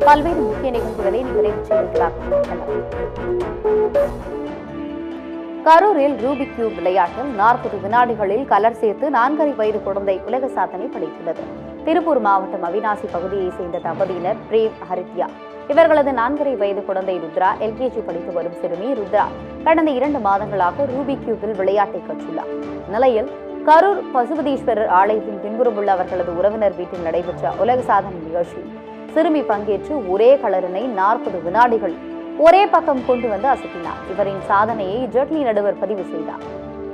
பல்வேறு முக்கிய நிகழ்வுகளை நிறைவு செய்திருக்கிறார்கள். கரூரில் ரூபிக் கியூப் விளையாட்டில் 40 வினாடிகளில் கலர் சேர்த்து 4.5 வயது குழந்தை உலக சாதனை படைத்துள்ளது. திருப்பூர் மாவட்டம் அவிநாசி பகுதியைச் சேர்ந்த தம்பதியினர் பிரேம் ஹரித்யா. இவர்களது 4.5 வயது குழந்தை ருத்ரா LKG படித்து வரும் சிறுமி ருத்ரா கடந்த 2 மாதங்களாக ரூபிக் கியூபில் விளையாட்டை கற்றுள்ளார். நிலையில் கரூர் பசுபதீஸ்வரர் ஆலயத்தின் பின்புறம் உள்ள அவர்களது உறவினர் வீட்டில் நடைபெற்ற உலக சாதனை நிகழ்ச்சியில் சிறுமி பங்கேற்று ஒரே கலரினை 40 வினாடிகள் ஒரே பக்கம் கொண்டு வந்து அசத்தினார். இவரின் சாதனையை ஜெட்லி நடுவர் பதிவு செய்தார்.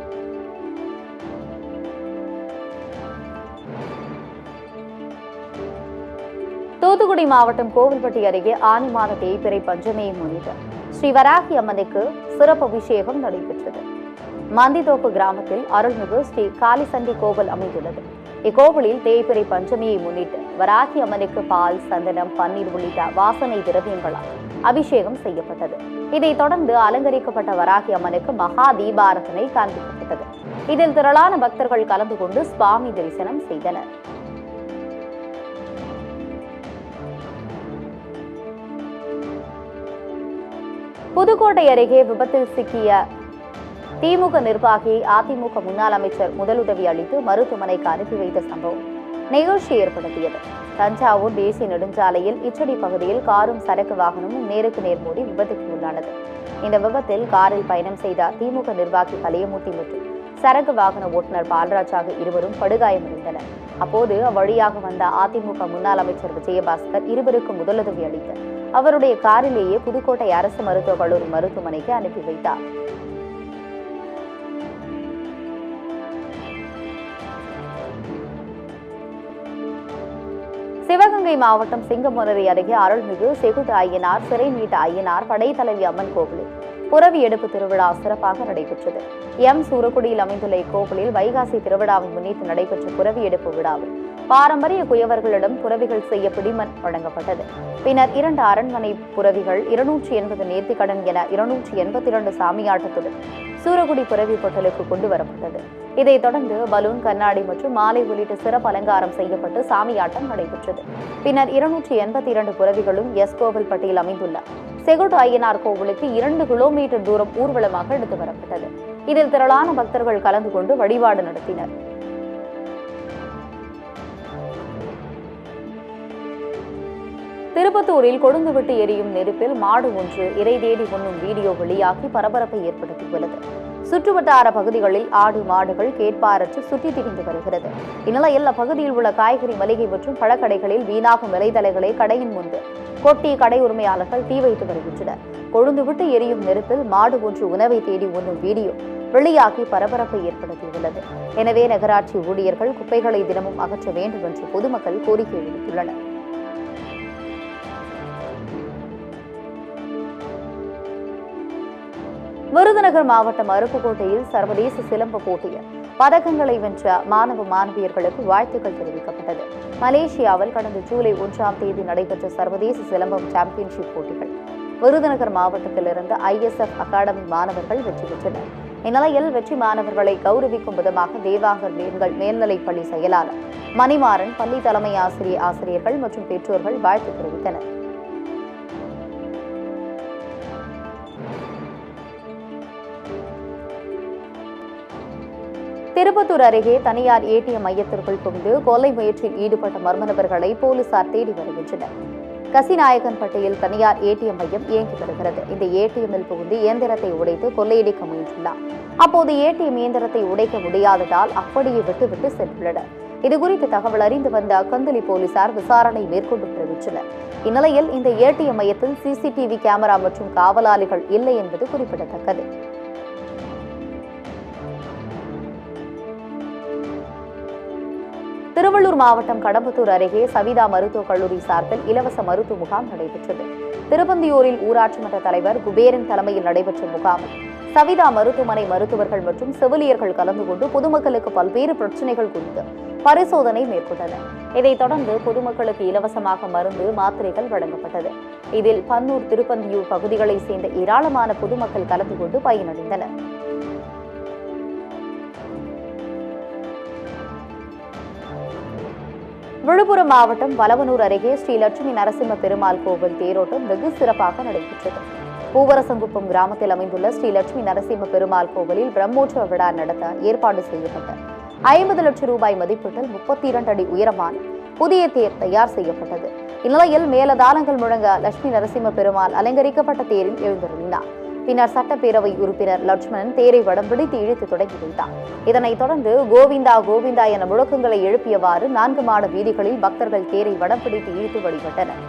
தூத்துக்குடி மாவட்டம் கோவில்பட்டி அருகே ஆனி மாத தேய்பிறை பஞ்சமியை முன்னிட்டு ஸ்ரீ வராகி அம்மனுக்கு சிறப்பு அபிஷேகம் நடைபெற்றது. மந்திதோப்பு கிராமத்தில் அருள்மிகு ஸ்ரீ காளிசண்டி கோவில் அமைந்துள்ளது. இக்கோவிலில் தேய்பிறை பஞ்சமியை முன்னிட்டு வராகி அம்மனுக்கு பால், சந்தனம், பன்னீர் உள்ளிட்ட வாசனை திரவியங்களால் அபிஷேகம் செய்யப்பட்டது. இதைத் தொடர்ந்து அலங்கரிக்கப்பட்ட வராகி அம்மனுக்கு மகா தீபாரதனை காண்பிக்கப்பட்டது. இதில் திரளான பக்தர்கள் கலந்து கொண்டு சுவாமி தரிசனம் செய்தனர். புதுக்கோட்டை அருகே விபத்தில் சிக்கிய திமுக நிர்வாகியை அதிமுக முன்னாள் அமைச்சர் முதலுதவி அளித்து மருத்துவமனைக்கு அனுப்பி வைத்த சம்பவம் நிகழ்ச்சி ஏற்படுத்தியது. தஞ்சாவூர் தேசிய நெடுஞ்சாலையில் இச்சடி பகுதியில் காரும் சரக்கு வாகனமும் நேருக்கு நேர் மோதி விபத்துக்கு உள்ளானது. இந்த விபத்தில் காரில் பயணம் செய்த திமுக நிர்வாகி கலியமூர்த்தி மற்றும் சரக்கு வாகன ஓட்டுநர் பால்ராஜ் ஆகிய இருவரும் படுகாயமடைந்தனர். அப்போது அவ்வழியாக வந்த அதிமுக முன்னாள் அமைச்சர் விஜயபாஸ்கர் இருவருக்கும் முதலுதவி அளித்து அவருடைய காரிலேயே புதுக்கோட்டை அரசு மருத்துவக் கல்லூரி மருத்துவமனைக்கு அனுப்பி வைத்தார். சிவகங்கை மாவட்டம் சிங்கமுனரி அருகே அருள்மிகு செகுட்டு ஐயனார், சிறை மீட்ட ஐயனார், படைத்தலைவி அம்மன் கோவிலில் புரவி எடுப்பு திருவிழா சிறப்பாக நடைபெற்றது. சூரக்குடியில் அமைந்துள்ள இக்கோவிலில் வைகாசி திருவிழாவை முன்னிட்டு நடைபெற்ற புரவி எடுப்பு விழாவில் பாரம்பரிய குயவர்களிடம் புரவிகள் செய்ய பிடிமன் வழங்கப்பட்டது. பின்னர் 2 அரண்மனை புரவிகள், 280 நேர்த்திக்கடன் என 282 சாமியாட்டத்துடன் சூரக்குடி புரவி பொட்டலுக்கு கொண்டு வரப்பட்டது. இதைத் தொடர்ந்து பலூன், கண்ணாடி மற்றும் மாலை உள்ளிட்ட சிறப்பு அலங்காரம் செய்யப்பட்டு சாமியாட்டம் நடைபெற்றது. பின்னர் 282 புரவிகளும் கோவில்பட்டியில் அமைந்துள்ள செகுட்டு ஐயனார் கோவிலுக்கு 2 கிலோமீட்டர் தூரம் ஊர்வலமாக எடுத்து வரப்பட்டது. இதில் திரளான பக்தர்கள் கலந்து கொண்டு வழிபாடு நடத்தினர். திருப்பத்தூரில் கொழுந்துவிட்டு எரியும் நெருப்பில் மாடு ஒன்று இறை தேடி உண்ணும் வீடியோ வெளியாகி பரபரப்பை ஏற்படுத்தியுள்ளது. சுற்றுவட்டார பகுதிகளில் ஆடு, மாடுகள் கேட்பாரற்று சுற்றி திரிந்து வருகிறது. இந்நிலையில் அப்பகுதியில் உள்ள காய்கறி, மளிகை மற்றும் பழக்கடைகளில் வீணாகும் விலைத்தலைகளை கடையின் முன்பு கொட்டி கடை உரிமையாளர்கள் தீ வைத்து வருகின்றனர். கொழுந்துவிட்டு எரியும் நெருப்பில் மாடு ஒன்று உணவை தேடி உண்ணும் வீடியோ வெளியாகி பரபரப்பை ஏற்படுத்தியுள்ளது. எனவே நகராட்சி ஊழியர்கள் குப்பைகளை தினமும் அகற்ற வேண்டும் என்று பொதுமக்கள் கோரிக்கை விடுத்துள்ளனர். விருதுநகர் மாவட்டம் அருப்புக்கோட்டையில் சர்வதேச சிலம்ப போட்டியில் பதக்கங்களை வென்ற மாணவ மாணவியர்களுக்கு வாழ்த்துக்கள் தெரிவிக்கப்பட்டது. மலேசியாவில் கடந்த ஜூலை 1ஆம் தேதி நடைபெற்ற சர்வதேச சிலம்பம் சாம்பியன்ஷிப் போட்டிகள் விருதுநகர் மாவட்டத்திலிருந்து ISF அகாடமி மாணவர்கள் வெற்றி பெற்றனர். இந்நிலையில் வெற்றி மாணவர்களை கௌரவிக்கும் விதமாக தேவாங்கர் பெண்கள் மேல்நிலைப் பள்ளி செயலாளர் மணிமாறன், பள்ளி தலைமை ஆசிரியர்கள் மற்றும் பெற்றோர்கள் வாழ்த்து தெரிவித்தனர். திருப்பத்தூர் அருகே தனியார் ATM மையத்திற்குள் புகுந்து கொலை முயற்சியில் ஈடுபட்ட மர்ம நபர்களை போலீசார் தேடி வருகின்றனர். கசிநாயக்கன்பட்டியில் தனியார் ATM மையம் இயங்கி வருகிறது. இந்த ATMில் புகுந்து இயந்திரத்தை உடைத்து கொள்ளையடிக்க முயன்றுள்ளார். அப்போது ATM இயந்திரத்தை உடைக்க முடியாததால் அப்படியே விட்டுவிட்டு சென்றுள்ளனர். இதுகுறித்து தகவல் அறிந்து வந்த கந்தளி போலீசார் விசாரணை மேற்கொண்டு வருகின்றனர். இந்நிலையில் இந்த ATM மையத்தில் CCTV கேமரா மற்றும் காவலாளிகள் இல்லை என்பது குறிப்பிடத்தக்கது. திருவள்ளூர் மாவட்டம் கடம்பத்தூர் அருகே சவிதா மருத்துவக் கல்லூரி சார்பில் இலவச மருத்துவ முகாம் நடைபெற்றது. திருப்பந்தியூரில் ஊராட்சி மன்ற தலைவர் குபேரன் தலைமையில் நடைபெற்ற முகாமில் சவிதா மருத்துவமனை மருத்துவர்கள் மற்றும் செவிலியர்கள் கலந்து கொண்டு பொதுமக்களுக்கு பல்வேறு பிரச்சினைகள் குறித்து பரிசோதனை மேற்கொண்டனர். இதைத் தொடர்ந்து பொதுமக்களுக்கு இலவசமாக மருந்து, மாத்திரைகள் வழங்கப்பட்டது. இதில் பன்னூர், திருப்பந்தியூர் பகுதிகளைச் சேர்ந்த ஏராளமான பொதுமக்கள் கலந்து கொண்டு பயனடைந்தனர். விழுப்புரம் மாவட்டம் வலவனூர் அருகே ஸ்ரீ லட்சுமி நரசிம்ம பெருமாள் கோவில் தேரோட்டம் வெகு சிறப்பாக நடைபெற்றது. பூவரசங்குப்பம் கிராமத்தில் அமைந்துள்ள ஸ்ரீ லட்சுமி நரசிம்ம பெருமாள் கோவிலில் பிரம்மோற்சவ விழா நடத்த ஏற்பாடு செய்யப்பட்ட 50 லட்சம் ரூபாய் மதிப்பீட்டில் 32 அடி உயரமான புதிய தேர் தயார் செய்யப்பட்டது. இந்நிலையில் மேலதாளங்கள் முழங்க லட்சுமி நரசிம்ம பெருமாள் அலங்கரிக்கப்பட்ட தேரில் எழுந்தருளினார். பின்னர் சட்டப்பேரவை உறுப்பினர் லட்சுமணன் தேரை வடம் பிடித்து இழுத்து தொடங்கி வைத்தார். இதனைத் தொடர்ந்து கோவிந்தா கோவிந்தா என முழக்கங்களை எழுப்பியவாறு 4 மாட வீதிகளில் பக்தர்கள் தேரை வடம் பிடித்து இழுத்து வழிபட்டனர்.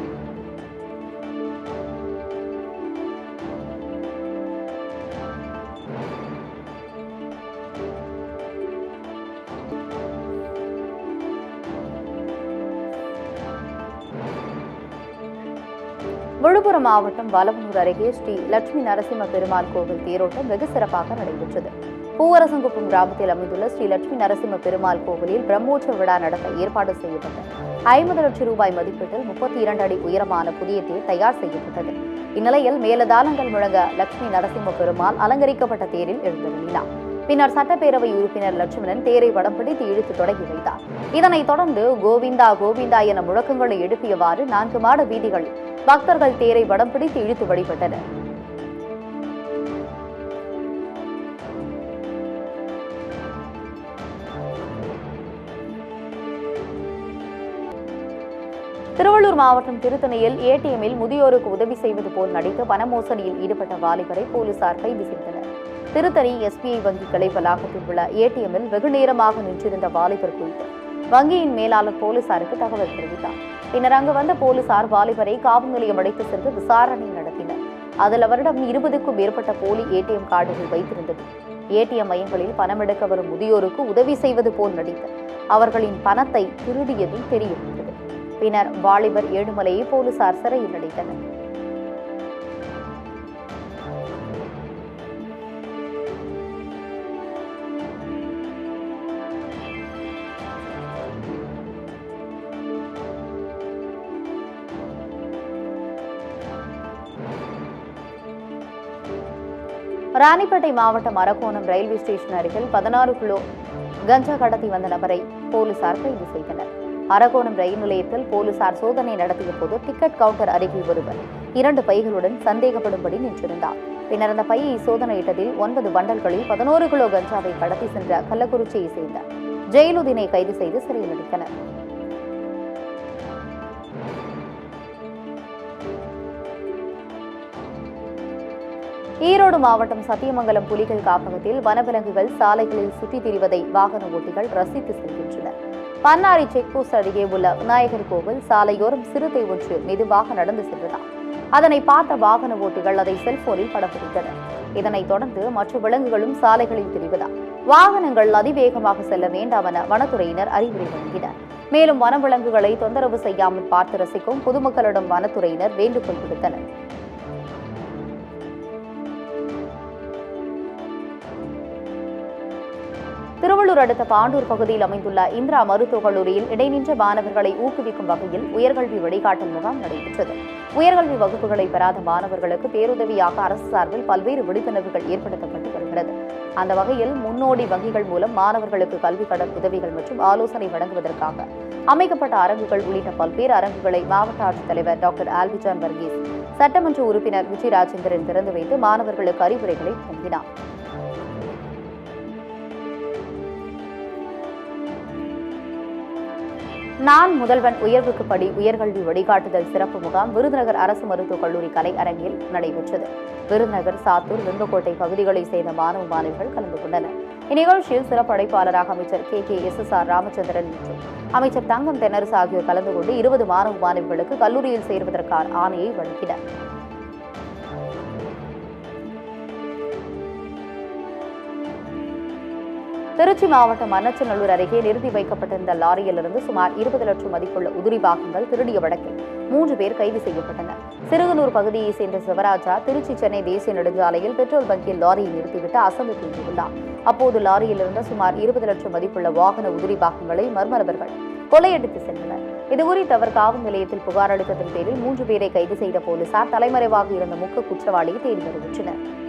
விழுப்புரம் மாவட்டம் வலவனூர் அருகே ஸ்ரீ லட்சுமி நரசிம்ம பெருமாள் கோவில் தேரோட்டம் வெகு சிறப்பாக நடைபெற்றது. பூவரசங்குப்பம் கிராமத்தில் அமைந்துள்ள ஸ்ரீ லட்சுமி நரசிம்ம பெருமாள் கோவிலில் பிரம்மோற்சவ விழா நடத்த ஏற்பாடு செய்யப்பட்ட 50 லட்சம் ரூபாய் மதிப்பீட்டில் 32 அடி உயரமான புதிய தேர் தயார் செய்யப்பட்டது. இந்நிலையில் மேலதாளங்கள் முழங்க லட்சுமி நரசிம்ம பெருமாள் அலங்கரிக்கப்பட்ட தேரில் எழுந்தருளினார். பின்னர் சட்டப்பேரவை உறுப்பினர் லட்சுமணன் தேரை வடம் பிடித்து இழுத்து தொடங்கி வைத்தார். இதனைத் தொடர்ந்து கோவிந்தா கோவிந்தா என முழக்கங்களை எழுப்பியவாறு 4 மாட வீதிகளில் பக்தர்கள் தேரை வடம் பிடித்து இழுத்து வழிபட்டனர். திருவள்ளூர் மாவட்டம் திருத்தணியில் ஏடிஎம்மில் முதியோருக்கு உதவி செய்வது போல் நடித்து பண மோசடியில் ஈடுபட்ட வாலிபரை போலீசார் கைது செய்தனர். திருத்தணி எஸ்பிஐ வங்கி கிளை வளாகத்தில் உள்ள ஏடிஎம்மில் வெகு நேரமாக நின்றிருந்த வாலிபர் குறித்து வங்கியின் மேலாளர் போலீசாருக்கு தகவல் தெரிவித்தார். பின்னர் அங்கு வந்த போலீசார் வாலிபரை காவல் நிலையம் அழைத்து சென்று விசாரணை நடத்தினர். அதில் அவரிடம் 20க்கும் மேற்பட்ட போலி ஏடிஎம் கார்டுகள் வைத்திருந்தது. ஏடிஎம் மையங்களில் பணம் எடுக்க வரும் முதியோருக்கு உதவி செய்வது போல் நடித்து அவர்களின் பணத்தை திருடியதும் தெரியவந்தது. பின்னர் வாலிபர் ஏழுமலையை போலீசார் சிறையில் அடைத்தனர். ராணிப்பேட்டை மாவட்டம் அரக்கோணம் ரயில்வே ஸ்டேஷன் அருகில் 16 கிலோ கஞ்சா கடத்தி வந்த நபரை போலீசார் கைது செய்தனர். அரக்கோணம் ரயில் நிலையத்தில் போலீசார் சோதனை நடத்திய போது டிக்கெட் கவுண்டர் அருகில் ஒருவர் 2 பைகளுடன் சந்தேகப்படும்படி நின்றிருந்தார். பின்னர் அந்த பையை சோதனையிட்டதில் 9 பண்டல்களில் 11 கிலோ கஞ்சாவை கடத்தி சென்ற கள்ளக்குறிச்சியை சேர்ந்த ஜெயலுதீனை கைது செய்து சிறையில் அடைத்தனர். ஈரோடு மாவட்டம் சத்தியமங்கலம் புலிகள் காப்பகத்தில் வனவிலங்குகள் சாலைகளில் சுற்றித் திரிவதை வாகன ஓட்டிகள் ரசித்து செல்கின்றனர். பன்னாரி செக்போஸ்ட் அருகே உள்ள விநாயகர் கோவில் சாலையோரம் சிறுத்தை ஒன்று மெதுவாக நடந்து சென்றதால் அதனை பார்த்த வாகன ஓட்டிகள் அதை செல்போனில் படம் பிடித்தனர். இதனைத் தொடர்ந்து மற்ற விலங்குகளும் சாலைகளில் திரிவதால் வாகனங்கள் அதிவேகமாக செல்ல வேண்டாம் என வனத்துறையினர் அறிவுரை வழங்கினர். மேலும் வனவிலங்குகளை தொந்தரவு செய்யாமல் பார்த்து ரசிக்கும் பொதுமக்களிடம் வனத்துறையினர் வேண்டுகோள் விடுத்தனர். திருவள்ளூர் அடுத்த பாண்டூர் பகுதியில் அமைந்துள்ள இந்திரா மருத்துவக் கல்லூரியில் இடைநின்ற மாணவர்களை ஊக்குவிக்கும் வகையில் உயர்கல்வி வழிகாட்டல் முகாம் நடைபெற்றது. உயர்கல்வி வகுப்புகளை பெறாத மாணவர்களுக்கு பேருதவியாக அரசு சார்பில் பல்வேறு விழிப்புணர்வுகள் ஏற்படுத்தப்பட்டு வருகிறது. அந்த வகையில் முன்னோடி வங்கிகள் மூலம் மாணவர்களுக்கு கல்வி கடன் உதவிகள் மற்றும் ஆலோசனை வழங்குவதற்காக அமைக்கப்பட்ட அரங்குகள் உள்ளிட்ட பல்வேறு அரங்குகளை மாவட்ட ஆட்சித்தலைவர் டாக்டர் ஆல்விஜான் வர்கீஸ், சட்டமன்ற உறுப்பினர் விஜய் ராஜேந்திரன் திறந்து வைத்து மாணவர்களுக்கு அறிவுரைகளை வழங்கினார். நான் முதல்வன் உயர்வுக்கு படி உயர்கல்வி வழிகாட்டுதல் சிறப்பு முகாம் விருதுநகர் அரசு மருத்துவக் கல்லூரி கலை அரங்கில் நடைபெற்றது. விருதுநகர், சாத்தூர், வெம்பக்கோட்டை பகுதிகளைச் சேர்ந்த மாணவ மாணவிகள் கலந்து கொண்டனர். இந்நிகழ்ச்சியில் சிறப்பு அழைப்பாளராக அமைச்சர் KKSSR ராமச்சந்திரன் மற்றும் அமைச்சர் தங்கம் தென்னரசு ஆகியோர் கலந்து கொண்டு 20 மாணவ மாணவிகளுக்கு கல்லூரியில் சேர்வதற்கான ஆணையை வழங்கினர். திருச்சி மாவட்டம் மண்ணச்சநல்லூர் அருகே நிறுத்தி வைக்கப்பட்டிருந்த லாரியிலிருந்து சுமார் 20 லட்சம் மதிப்புள்ள உதிரி பாகங்கள் திருடிய வழக்கில் 3 பேர் கைது செய்யப்பட்டனர். சிறுகனூர் பகுதியைச் சேர்ந்த சிவராஜா திருச்சி சென்னை தேசிய நெடுஞ்சாலையில் பெட்ரோல் பங்கில் லாரியை நிறுத்திவிட்டு அசந்து தூங்கியுள்ளார். அப்போது லாரியிலிருந்து சுமார் 20 லட்சம் மதிப்புள்ள வாகன உதிரி பாகங்களை மர்ம நபர்கள் கொள்ளையடித்து சென்றனர். இதுகுறித்து அவர் காவல் நிலையத்தில் புகார் அளித்ததன் பேரில் 3 பேரை கைது செய்த போலீசார் தலைமறைவாக இருந்த முக்கிய குற்றவாளியை தேடி வருகின்றனர்.